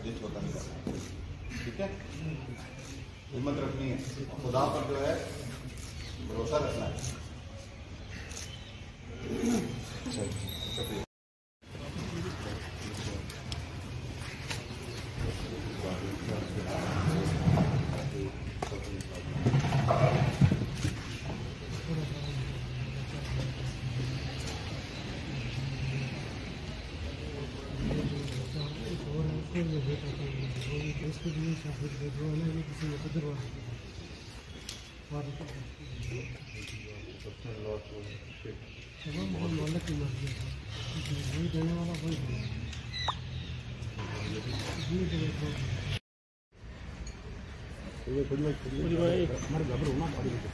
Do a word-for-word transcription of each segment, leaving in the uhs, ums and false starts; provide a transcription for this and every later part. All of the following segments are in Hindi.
दिल छोटा नहीं करना, ठीक है। हिम्मत रखनी है, खुदा पर जो है भरोसा रखना है। शुक्रिया। इसके लिए शामिल भेजवाना है किसी मुकद्दर वाले मालिक की मर्जी है, वही देने वाला वही हमारे घबरू ना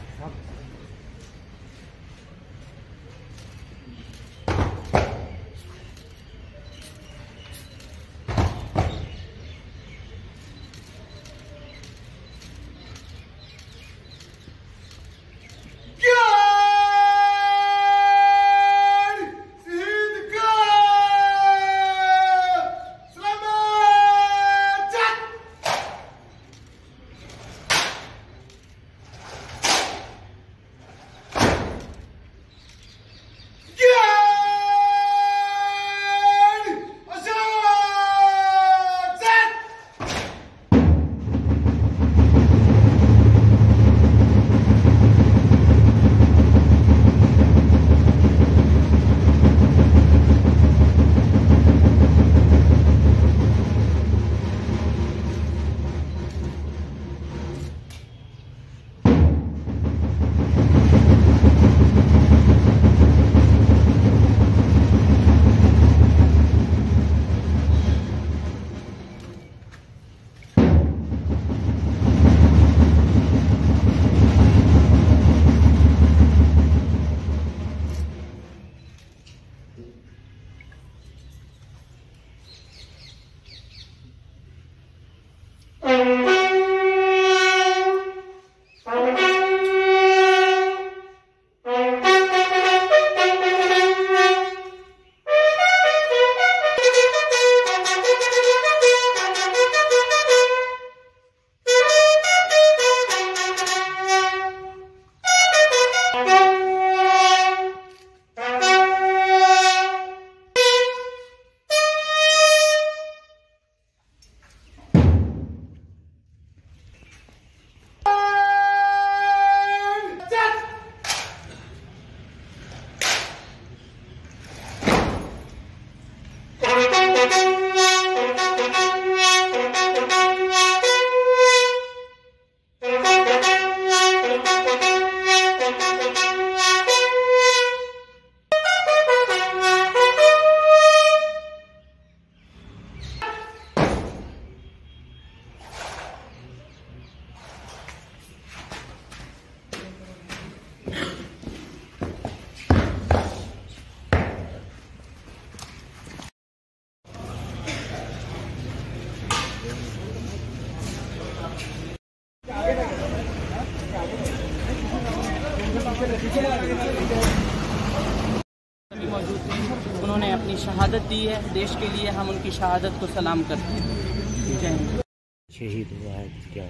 मौजूद थे, उन्होंने अपनी शहादत दी है देश के लिए। हम उनकी शहादत को सलाम करते हैं। जय हिंद। शहीद हुआ है क्या?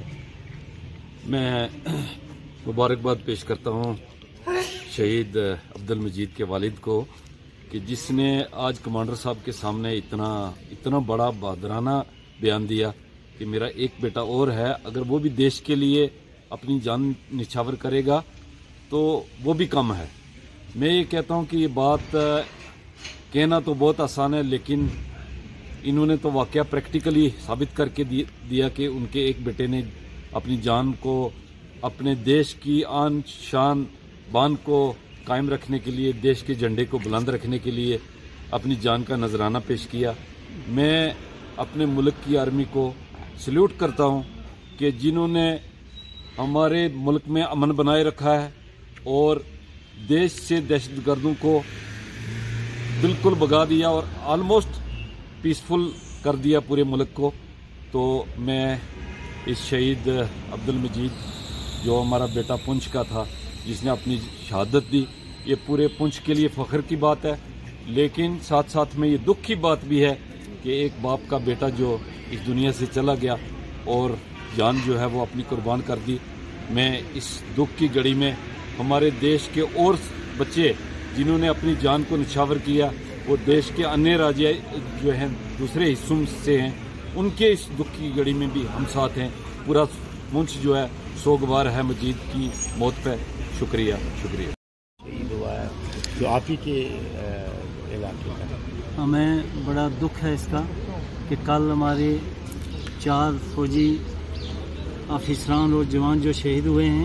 मैं मुबारकबाद पेश करता हूँ शहीद अब्दुल मजीद के वालिद को कि जिसने आज कमांडर साहब के सामने इतना इतना बड़ा बहादुराना बयान दिया कि मेरा एक बेटा और है, अगर वो भी देश के लिए अपनी जान निछावर करेगा तो वो भी कम है। मैं ये कहता हूँ कि ये बात कहना तो बहुत आसान है, लेकिन इन्होंने तो वाकया प्रैक्टिकली साबित करके दिया कि उनके एक बेटे ने अपनी जान को अपने देश की आन शान बान को कायम रखने के लिए, देश के झंडे को बुलंद रखने के लिए अपनी जान का नजराना पेश किया। मैं अपने मुल्क की आर्मी को सल्यूट करता हूं कि जिन्होंने हमारे मुल्क में अमन बनाए रखा है और देश से दहशतगर्दों को बिल्कुल भगा दिया और ऑलमोस्ट पीसफुल कर दिया पूरे मुल्क को। तो मैं इस शहीद अब्दुल मजीद जो हमारा बेटा पुंछ का था, जिसने अपनी शहादत दी, ये पूरे पुंछ के लिए फ़ख्र की बात है। लेकिन साथ साथ में ये दुख की बात भी है कि एक बाप का बेटा जो इस दुनिया से चला गया और जान जो है वो अपनी कुर्बान कर दी। मैं इस दुख की घड़ी में हमारे देश के और बच्चे जिन्होंने अपनी जान को निछावर किया, वो देश के अन्य राज्य जो हैं दूसरे हिस्सों से हैं, उनके इस दुख की घड़ी में भी हम साथ हैं। पूरा मुल्क जो है सोगवार है मजीद की मौत पे। शुक्रिया शुक्रिया। शहीद हुआ है जो आप ही के इलाके का। हमें बड़ा दुख है इसका कि कल हमारे चार फौजी अफसरान और जवान जो शहीद हुए हैं,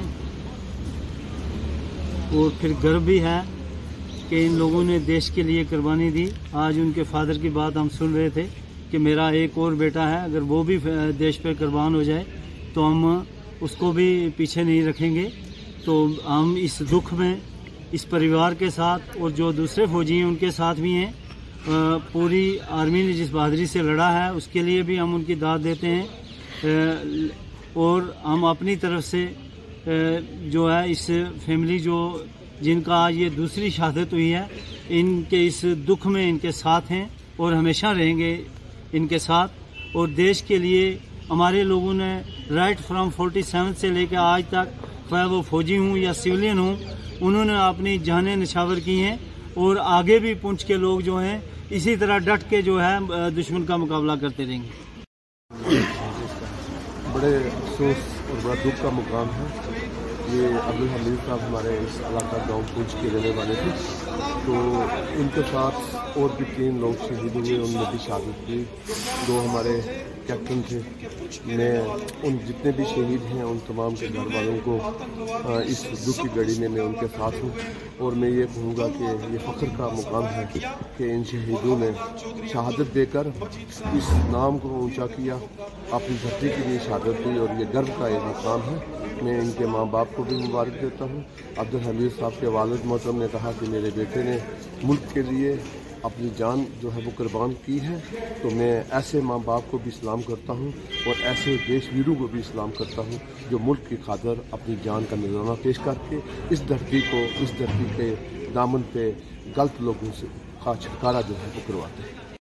और फिर गर्व भी है कि इन लोगों ने देश के लिए कुर्बानी दी। आज उनके फादर की बात हम सुन रहे थे कि मेरा एक और बेटा है, अगर वो भी देश पे कुर्बान हो जाए तो हम उसको भी पीछे नहीं रखेंगे। तो हम इस दुख में इस परिवार के साथ और जो दूसरे फौजी हैं उनके साथ भी हैं। पूरी आर्मी ने जिस बहादुरी से लड़ा है उसके लिए भी हम उनकी दाद देते हैं, और हम अपनी तरफ से जो है इस फैमिली जो जिनका आज ये दूसरी शहादत हुई है, इनके इस दुख में इनके साथ हैं और हमेशा रहेंगे इनके साथ। और देश के लिए हमारे लोगों ने राइट फ्रॉम सैंतालीस से लेकर आज तक, चाहे वो फौजी हूँ या सिविलियन हूँ, उन्होंने अपनी जानें निछावर की हैं और आगे भी पुंछ के लोग जो हैं इसी तरह डट के जो है दुश्मन का मुकाबला करते रहेंगे। बड़े अफसोस और बड़ा दुख का मुकाम है। ये अब्दुल हमीद साहब हमारे इस इलाका गाँव पुंछ के रहने वाले थे, तो इनके साथ और भी तीन लोग शहीद हुए, उनमें भी शहादत की। दो हमारे कैप्टन थे। मैं उन जितने भी शहीद हैं उन तमाम के घर वालों को इस दुख की घड़ी में मैं उनके साथ हूँ, और मैं ये कहूँगा कि ये फ़ख्र का मुकाम है कि इन शहीदों ने शहादत देकर इस नाम को ऊंचा किया, अपनी धरती के लिए शहादत दी, और ये गर्व का एक मुकाम है। मैं इनके माँ बाप को भी मुबारक देता हूँ। अब्दुल हमीद साहब के वालिद मोहतरम ने कहा कि मेरे बेटे ने मुल्क के लिए अपनी जान जो है वो कुर्बान की है, तो मैं ऐसे माँ बाप को भी सलाम करता हूँ और ऐसे देशवीरों को भी सलाम करता हूँ जो मुल्क की खातिर अपनी जान का नजराना पेश करके इस धरती को, इस धरती के दामन पे गलत लोगों से का छुटकारा जो है वो करवाते हैं।